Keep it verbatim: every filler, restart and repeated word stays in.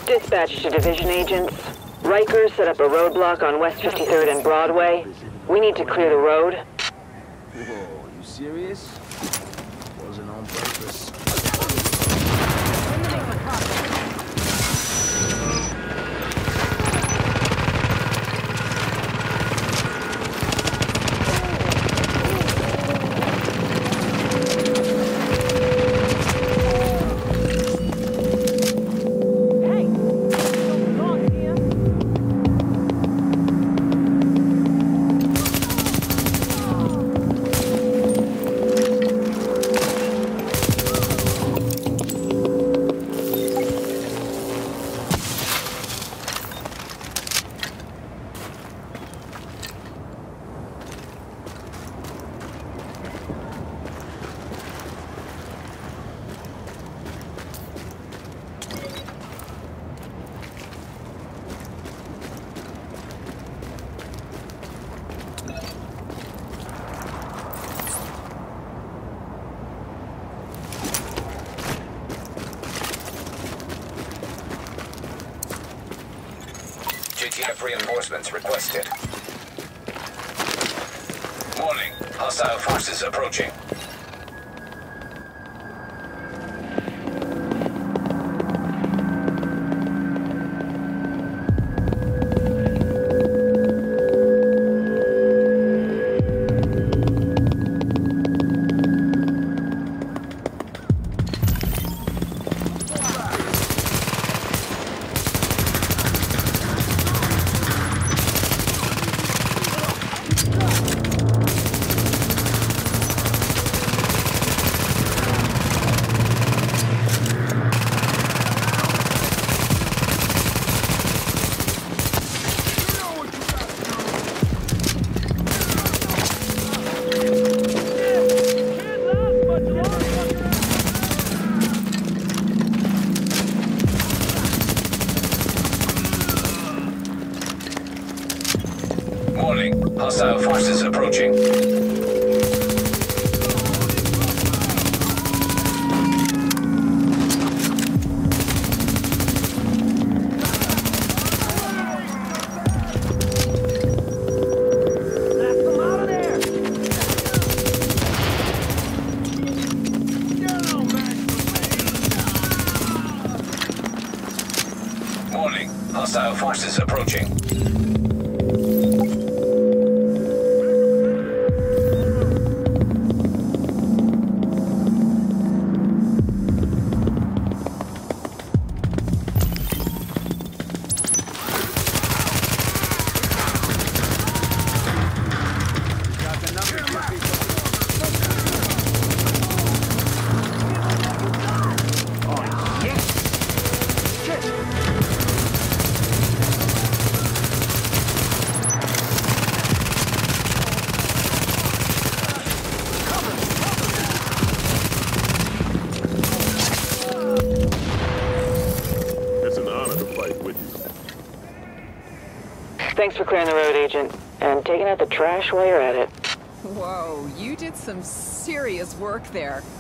Dispatch to division agents. Riker set up a roadblock on West fifty-third and Broadway. We need to clear the road. Whoa, you serious? Wasn't on purpose. G T F reinforcements requested. Warning, hostile forces approaching. Warning, hostile forces approaching. Warning, hostile forces approaching. Thanks for clearing the road, Agent, and taking out the trash while you're at it. Whoa, you did some serious work there.